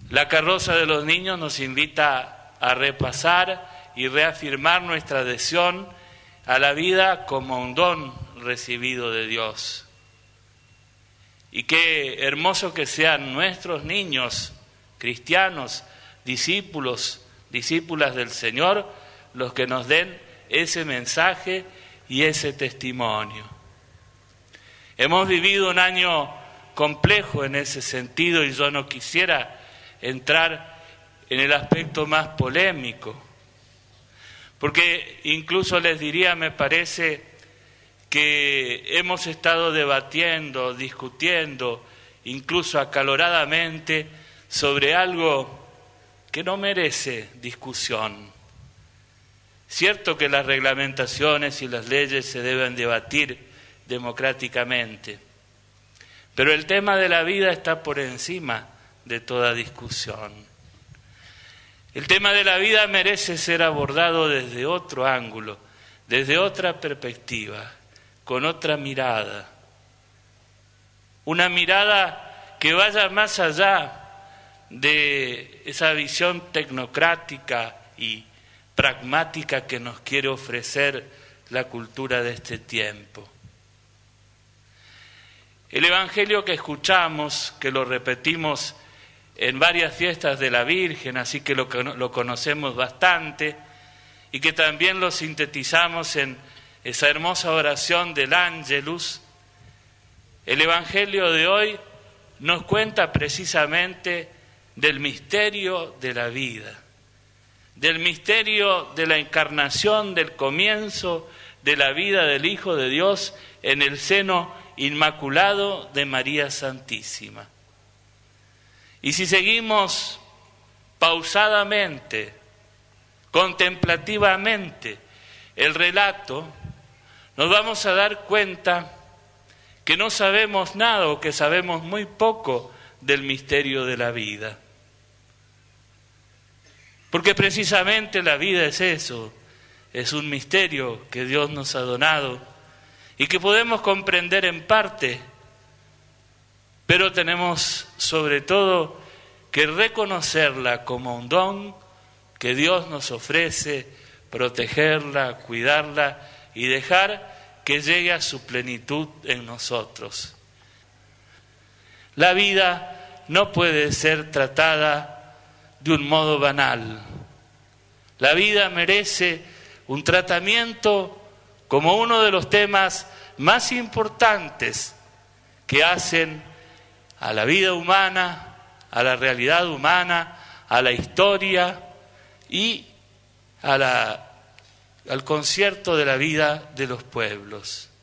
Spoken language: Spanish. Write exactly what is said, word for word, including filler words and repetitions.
La carroza de los niños nos invita a repasar y reafirmar nuestra adhesión a la vida como un don recibido de Dios. Y qué hermoso que sean nuestros niños cristianos, discípulos, discípulas del Señor, los que nos den ese mensaje y ese testimonio. Hemos vivido un año complejo en ese sentido y yo no quisiera entrar en el aspecto más polémico, porque incluso les diría, me parece que hemos estado debatiendo, discutiendo, incluso acaloradamente, sobre algo que no merece discusión. Cierto que las reglamentaciones y las leyes se deben debatir democráticamente, pero el tema de la vida está por encima de toda discusión. El tema de la vida merece ser abordado desde otro ángulo, desde otra perspectiva, con otra mirada. Una mirada que vaya más allá de esa visión tecnocrática y pragmática que nos quiere ofrecer la cultura de este tiempo. El Evangelio que escuchamos, que lo repetimos en varias fiestas de la Virgen, así que lo, lo conocemos bastante, y que también lo sintetizamos en esa hermosa oración del Ángelus, el Evangelio de hoy nos cuenta precisamente del misterio de la vida, del misterio de la encarnación, del comienzo de la vida del Hijo de Dios en el seno inmaculado de María Santísima. Y si seguimos pausadamente, contemplativamente el relato, nos vamos a dar cuenta que no sabemos nada o que sabemos muy poco del misterio de la vida. Porque precisamente la vida es eso, es un misterio que Dios nos ha donado y que podemos comprender en parte, pero tenemos sobre todo que reconocerla como un don que Dios nos ofrece, protegerla, cuidarla y dejar que llegue a su plenitud en nosotros. La vida no puede ser tratada de un modo banal. La vida merece un tratamiento como uno de los temas más importantes que hacen a la vida humana, a la realidad humana, a la historia y a la, al concierto de la vida de los pueblos.